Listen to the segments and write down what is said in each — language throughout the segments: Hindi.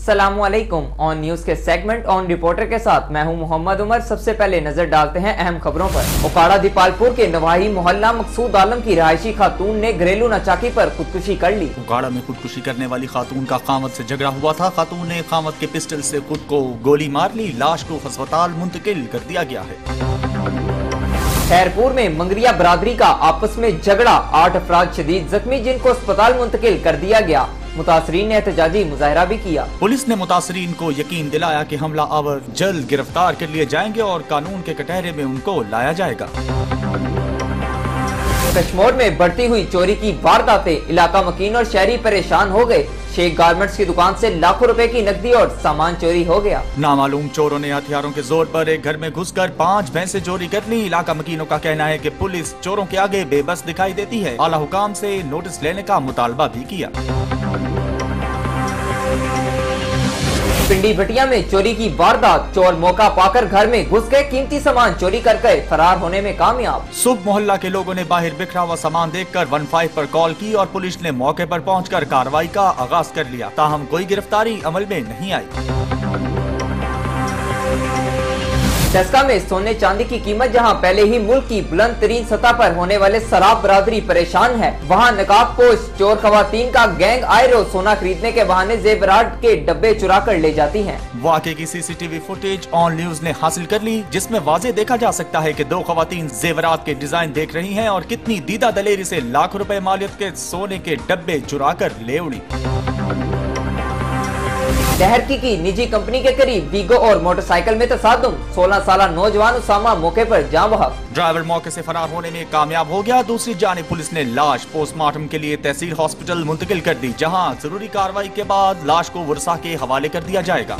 अस्सलामुअलैकुम। ऑन न्यूज के सेगमेंट ऑन रिपोर्टर के साथ मैं हूं मोहम्मद उमर। सबसे पहले नजर डालते हैं अहम खबरों पर। ओकाड़ा दीपालपुर के नवाही मोहल्ला मकसूद आलम की रहायशी खातून ने घरेलू नाचाकी पर खुदकुशी कर ली। ओकाड़ा में खुदकुशी करने वाली खातून का कामत से झगड़ा हुआ था। खातून ने कामत के पिस्टल से खुद को गोली मार ली। लाश को अस्पताल मुंतकिल कर दिया गया है। खैरपुर में मंगरिया बरादरी का आपस में झगड़ा, 8 अफराद शदीद जख्मी जिनको अस्पताल मुंतकिल कर दिया गया। मुतासरीन ने एहतजाजी मुजाहरा भी किया। पुलिस ने मुतासरीन को यकीन दिलाया कि हमला आवर जल्द गिरफ्तार कर लिए जाएंगे और कानून के कटहरे में उनको लाया जाएगा। कश्मीर में बढ़ती हुई चोरी की वारदातें, इलाका मकीन और शहरी परेशान हो गए। शेख गारमेंट्स की दुकान से लाखों रुपए की नकदी और सामान चोरी हो गया। नामालूम चोरों ने हथियारों के जोर पर एक घर में घुसकर 5 भैंसें चोरी कर ली। इलाका मकीनों का कहना है कि पुलिस चोरों के आगे बेबस दिखाई देती है। आला हुकाम से नोटिस लेने का मुतालबा भी किया। पिंडी भटिया में चोरी की वारदात, चोर मौका पाकर घर में घुस गए, कीमती सामान चोरी करके फरार होने में कामयाब। सुबह मोहल्ला के लोगों ने बाहर बिखरा हुआ सामान देखकर 15 पर कॉल की और पुलिस ने मौके पर पहुंचकर कार्रवाई का आगाज कर लिया। ताहम कोई गिरफ्तारी अमल में नहीं आई। डस्का में सोने चांदी की कीमत जहां पहले ही मुल्क की बुलंद तरीन सतह पर होने वाले शराब बरादरी परेशान है, वहां नकाबपोश चोर खवातीन का गैंग आए रोज सोना खरीदने के बहाने जेवरात के डब्बे चुरा कर ले जाती हैं। वाकई की सीसीटीवी फुटेज ऑन न्यूज ने हासिल कर ली, जिसमें वाजे देखा जा सकता है कि 2 खवातीन जेवरात के डिजाइन देख रही हैं और कितनी दीदा दलेरी से लाखों रुपए मालियत के सोने के डब्बे चुरा कर ले उड़ी। लहरकी की निजी कंपनी के करीब वीगो और मोटरसाइकिल में तसादुम, 16 साल नौजवान उसामा मौके पर जान बहक। ड्राइवर मौके से फरार होने में कामयाब हो गया। दूसरी जानिब पुलिस ने लाश पोस्टमार्टम के लिए तहसील हॉस्पिटल मुंतकिल कर दी, जहां जरूरी कार्रवाई के बाद लाश को वर्षा के हवाले कर दिया जाएगा।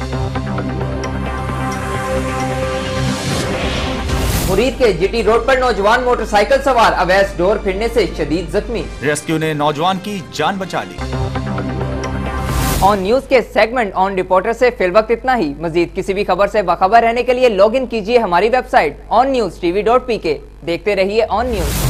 मुरीद के जीटी रोड पर नौजवान मोटरसाइकिल सवार अवैध डोर फिरने से शदीद जख्मी। रेस्क्यू ने नौजवान की जान बचा ली। ऑन न्यूज के सेगमेंट ऑन रिपोर्टर से फिलवक्त इतना ही। मजीद किसी भी खबर से बाखबर रहने के लिए लॉगिन कीजिए हमारी वेबसाइट onNewsTV.pk। देखते रहिए ऑन न्यूज।